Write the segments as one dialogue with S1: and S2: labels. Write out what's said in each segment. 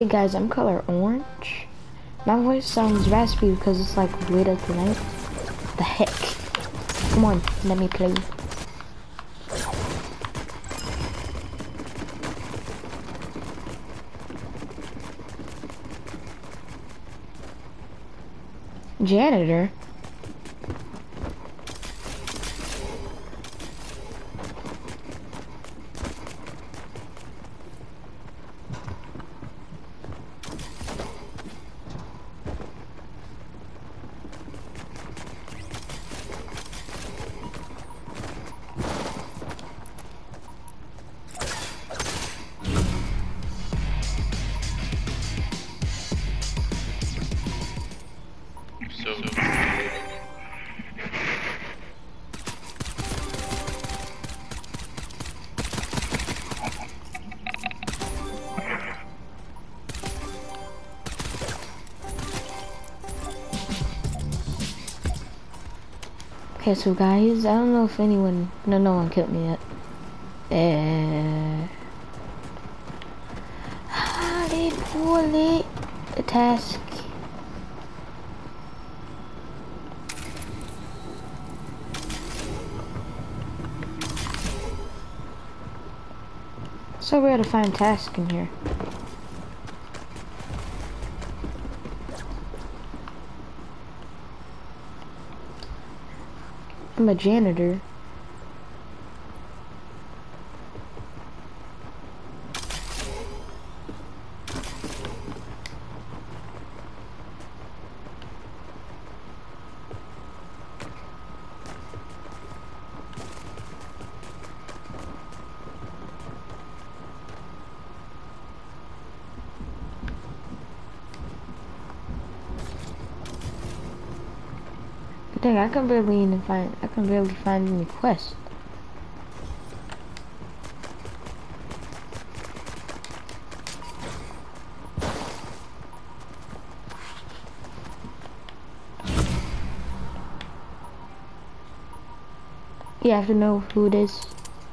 S1: Hey guys, I'm color orange. My voice sounds raspy because it's like late at the night. The heck? Come on, let me play. Janitor? Okay, so guys, I don't know if anyone, no one killed me yet. How did poorly the task? So rare to find tasks in here. I'm a janitor. Dang, I can barely find any quests. You have to know who it is.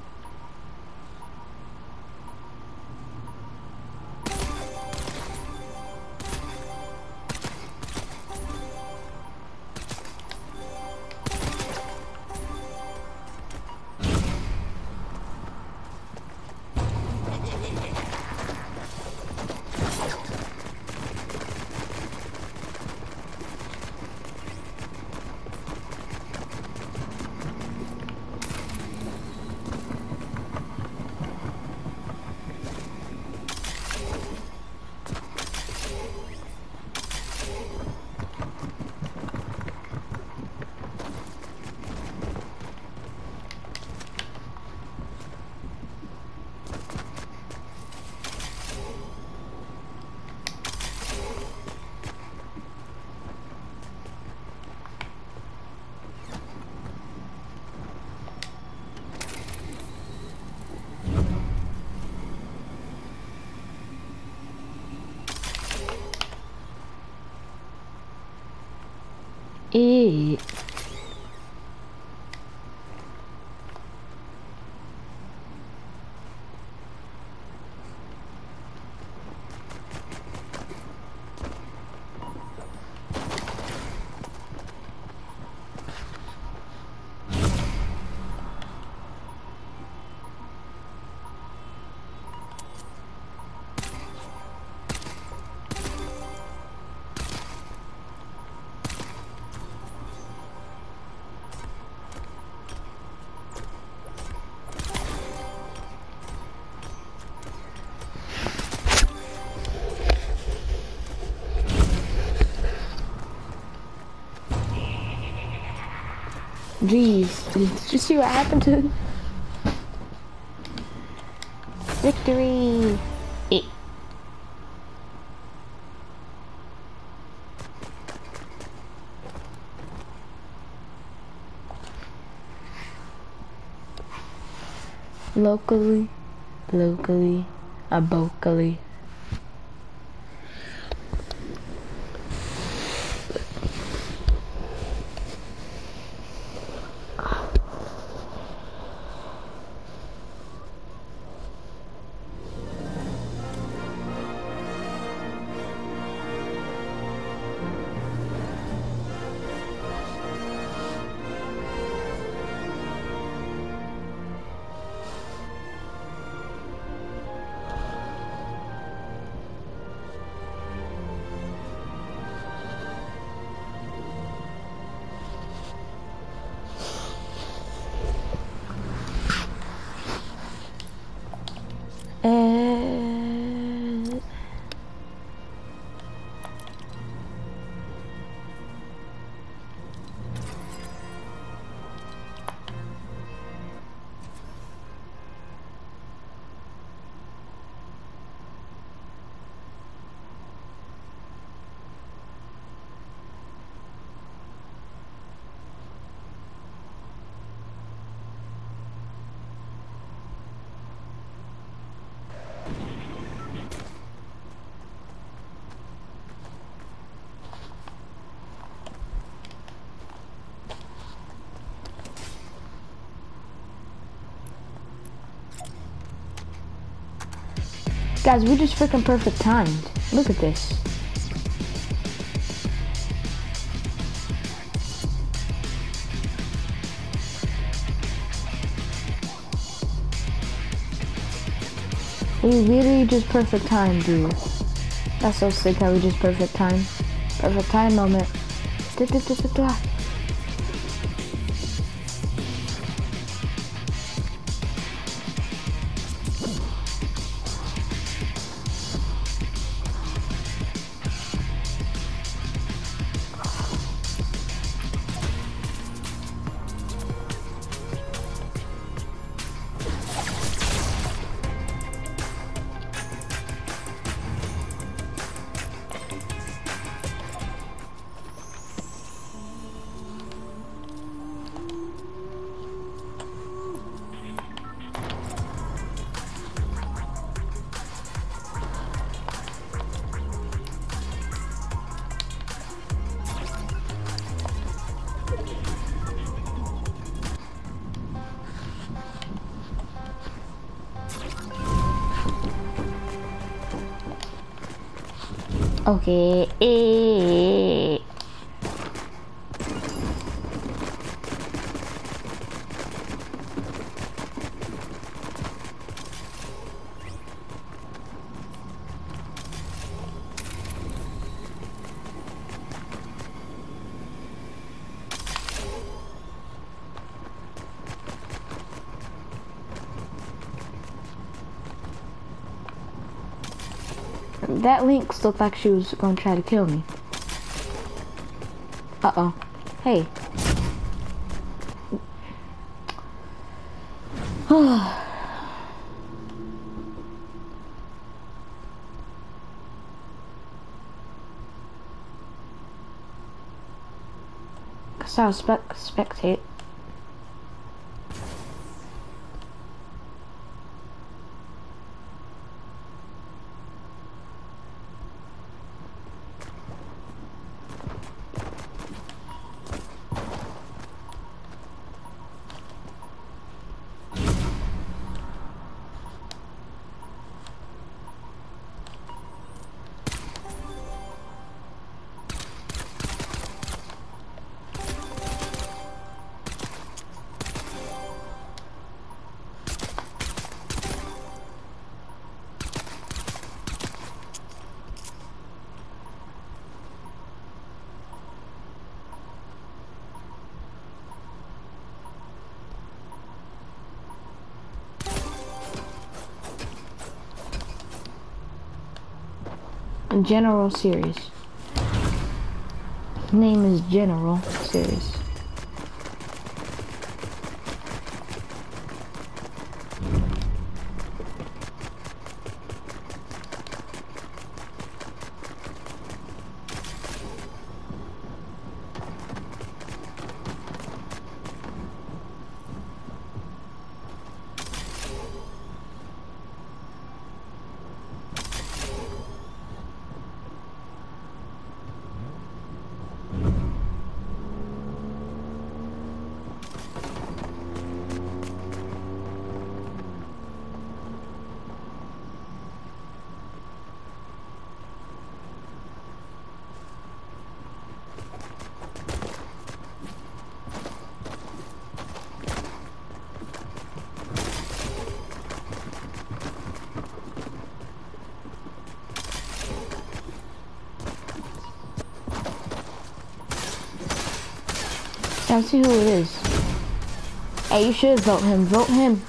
S1: Eh. Jeez, did you see what happened to victory? Eh. Locally, abocally. Guys, we just freaking perfect timed. Look at this. We literally just perfect time, dude. That's so sick how we just perfect time. Perfect time moment. Da, da, da, da, da. Okay. That Lynx looked like she was gonna try to kill me. Uh-oh. Hey. Cause I was spectate. General Series. Name is General Series. Let's see who it is. Hey, you should vote him. Vote him.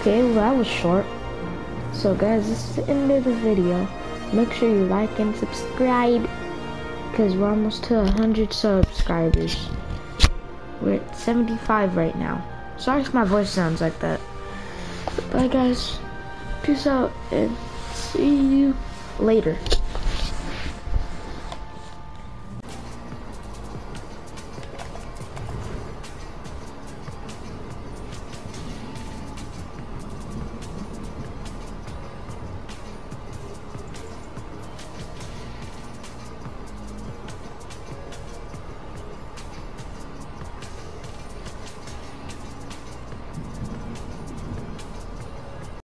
S1: Okay, well that was short. So guys, this is the end of the video. Make sure you like and subscribe, because we're almost to 100 subscribers. We're at 75 right now. Sorry if my voice sounds like that. Bye guys, peace out, and see you later.